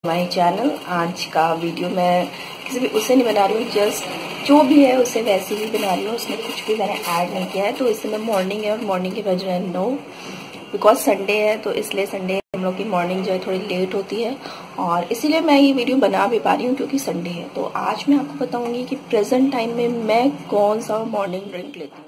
My channel. आज का video मैं किसी भी उससे नहीं बना रही हूँ, जस्ट जो भी है उसे वैसे ही बना रही हूँ। उसमें कुछ भी मैंने ऐड नहीं किया है। तो इस समय मॉर्निंग है और मॉर्निंग के बज रहे हैं 9, बिकॉज संडे है। तो इसलिए संडे हम लोग की मॉर्निंग जो है थोड़ी लेट होती है और इसीलिए मैं ये वीडियो बना भी पा रही हूँ क्योंकि संडे है। तो आज मैं आपको बताऊंगी कि प्रेजेंट टाइम में मैं कौन सा मॉर्निंग ड्रिंक लेती हूँ।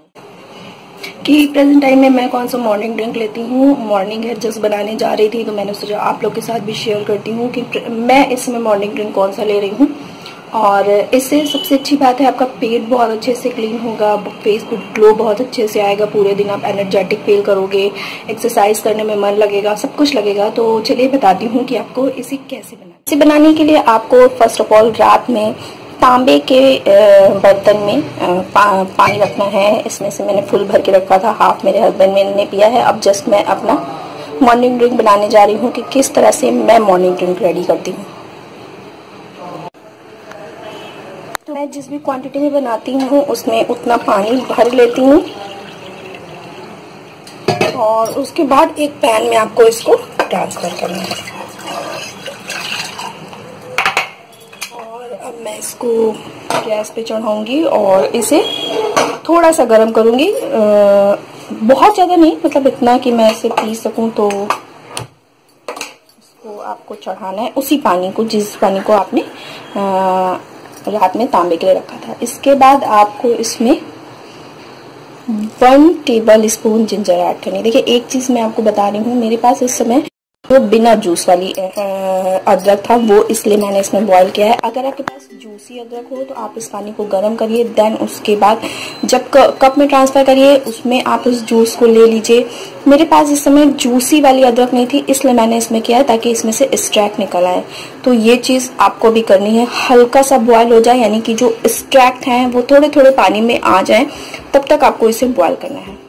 मॉर्निंग है, जस्ट बनाने जा रही थी तो मैंने सोचा आप लोग के साथ भी शेयर करती हूँ कि मैं इसमें मॉर्निंग ड्रिंक कौन सा ले रही हूँ। और इससे सबसे अच्छी बात है आपका पेट बहुत अच्छे से क्लीन होगा, फेस पे ग्लो बहुत अच्छे से आएगा, पूरे दिन आप एनर्जेटिक फील करोगे, एक्सरसाइज करने में मन लगेगा, सब कुछ लगेगा। तो चलिए बताती हूँ कि आपको इसे कैसे बनाना। इसे बनाने के लिए आपको फर्स्ट ऑफ ऑल रात में तांबे के बर्तन में पानी रखना है। इसमें से मैंने फुल भर के रखा था, हाफ मेरे हस्बैंड ने पिया है। अब जस्ट मैं अपना मॉर्निंग ड्रिंक बनाने जा रही हूँ कि किस तरह से मैं मॉर्निंग ड्रिंक रेडी करती हूँ। तो मैं जिस भी क्वांटिटी में बनाती हूँ उसमें उतना पानी भर लेती हूँ और उसके बाद एक पैन में आपको इसको ट्रांसफर करना है। अब मैं इसको गैस पे चढ़ाऊंगी और इसे थोड़ा सा गर्म करूंगी, बहुत ज़्यादा नहीं, मतलब इतना कि मैं इसे पी सकूं। तो इसको आपको चढ़ाना है उसी पानी को जिस पानी को आपने रात में तांबे के लिए रखा था। इसके बाद आपको इसमें 1 टेबल स्पून जिंजर ऐड करनी है। देखिए एक चीज़ मैं आपको बता रही हूँ, मेरे पास इस समय वो बिना जूस वाली अदरक था, वो इसलिए मैंने इसमें बॉईल किया है। अगर आपके पास जूसी अदरक हो तो आप इस पानी को गर्म करिए, देन उसके बाद जब कप में ट्रांसफर करिए उसमें आप उस जूस को ले लीजिए। मेरे पास इस समय जूसी वाली अदरक नहीं थी इसलिए मैंने इसमें किया है ताकि इसमें से एक्सट्रैक्ट निकल आए। तो ये चीज़ आपको भी करनी है, हल्का सा बॉयल हो जाए, यानी कि जो एक्सट्रैक्ट हैं वो थोड़े थोड़े पानी में आ जाए, तब तक आपको इसे बॉयल करना है।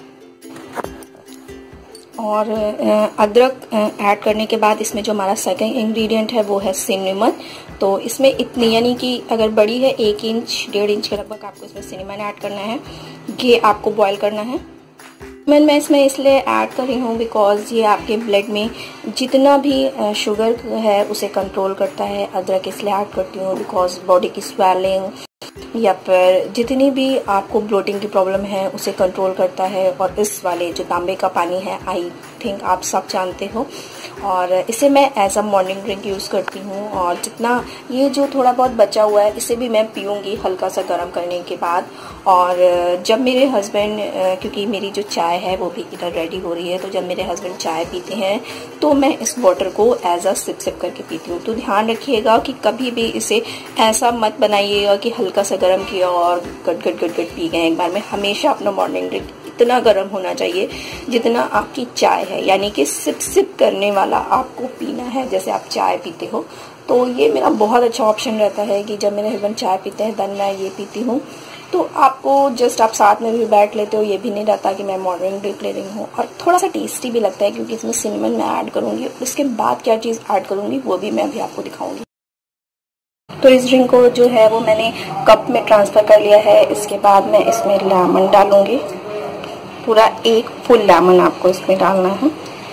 और अदरक ऐड करने के बाद इसमें जो हमारा सेकंड इंग्रेडिएंट है वो है सिनेमन। तो इसमें इतनी, यानी कि अगर बड़ी है 1 इंच 1.5 इंच के लगभग आपको इसमें सिनेमन ऐड करना है। ये आपको बॉईल करना है। मैं इसमें इसलिए ऐड कर रही हूँ बिकॉज ये आपके ब्लड में जितना भी शुगर है उसे कंट्रोल करता है। अदरक इसलिए ऐड करती हूँ बिकॉज बॉडी की स्वेलिंग या फिर जितनी भी आपको ब्लोटिंग की प्रॉब्लम है उसे कंट्रोल करता है। और इस वाले जो तांबे का पानी है आई थिंक आप सब जानते हो, और इसे मैं as a morning drink use करती हूँ। और जितना ये जो थोड़ा बहुत बचा हुआ है इसे भी मैं पीऊँगी हल्का सा गर्म करने के बाद। और जब मेरे हस्बैंड, क्योंकि मेरी जो चाय है वो भी इधर रेडी हो रही है, तो जब मेरे हस्बैंड चाय पीते हैं तो मैं इस वाटर को एज अ सिप करके पीती हूँ। तो ध्यान रखिएगा कि कभी भी इसे ऐसा मत बनाइएगा कि हल्का सा गर्म किया और गट पी गए एक बार में। हमेशा अपना मॉर्निंग ड्रिंक इतना गर्म होना चाहिए जितना आपकी चाय है, यानी कि सिप करने वाला आपको पीना है जैसे आप चाय पीते हो। तो ये मेरा बहुत अच्छा ऑप्शन रहता है कि जब मेरे हस्बैंड चाय पीते हैं देन मैं ये पीती हूँ। तो आपको जस्ट आप साथ में भी बैठ लेते हो, ये भी नहीं रहता कि मैं मॉर्निंग ड्रिंक ले रही हूँ। और थोड़ा सा टेस्टी भी लगता है क्योंकि इसमें सिनेमन मैं ऐड करूँगी। उसके बाद क्या चीज़ ऐड करूँगी वो भी मैं अभी आपको दिखाऊंगी। तो इस ड्रिंक को जो है वो मैंने कप में ट्रांसफ़र कर लिया है। इसके बाद मैं इसमें लेमन डालूंगी, पूरा 1 फुल लेमन आपको इसमें डालना है।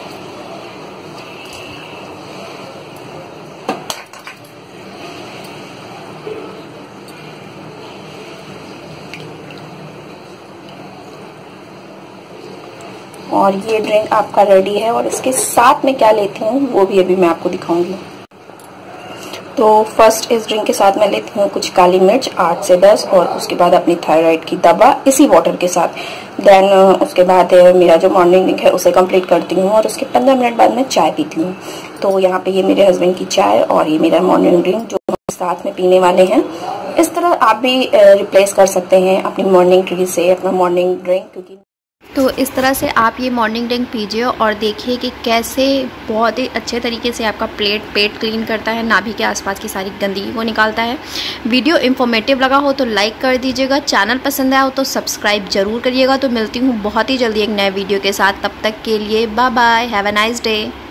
और ये ड्रिंक आपका रेडी है। और इसके साथ में क्या लेती हूँ वो भी अभी मैं आपको दिखाऊंगी। तो फर्स्ट इस ड्रिंक के साथ मैं लेती हूँ कुछ काली मिर्च 8 से 10, और उसके बाद अपनी थायराइड की दवा इसी वाटर के साथ। देन उसके बाद मेरा जो मॉर्निंग ड्रिंक है उसे कंप्लीट करती हूँ और उसके 15 मिनट बाद मैं चाय पीती हूँ। तो यहाँ पे ये मेरे हस्बैंड की चाय और ये मेरा मॉर्निंग ड्रिंक जो हम साथ में पीने वाले हैं। इस तरह आप भी रिप्लेस कर सकते हैं अपनी मॉर्निंग ड्रिंक से अपना मॉर्निंग ड्रिंक। क्योंकि तो इस तरह से आप ये मॉर्निंग ड्रिंक पीजिए और देखिए कि कैसे बहुत ही अच्छे तरीके से आपका पेट क्लीन करता है, नाभि के आसपास की सारी गंदगी को निकालता है। वीडियो इन्फॉर्मेटिव लगा हो तो लाइक कर दीजिएगा, चैनल पसंद आया हो तो सब्सक्राइब जरूर करिएगा। तो मिलती हूँ बहुत ही जल्दी एक नए वीडियो के साथ, तब तक के लिए bye bye, have a nice day.